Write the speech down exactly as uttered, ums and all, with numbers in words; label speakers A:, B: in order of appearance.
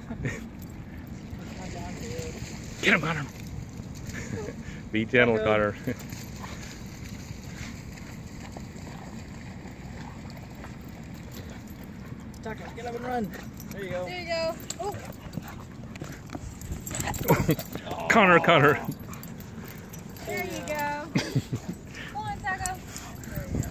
A: Get him, Connor. Be gentle, Connor.
B: Taco, get up and run. There you go.
C: There you go. Oh.
A: Connor, Connor.
C: There you go. Come on, Taco. There you go.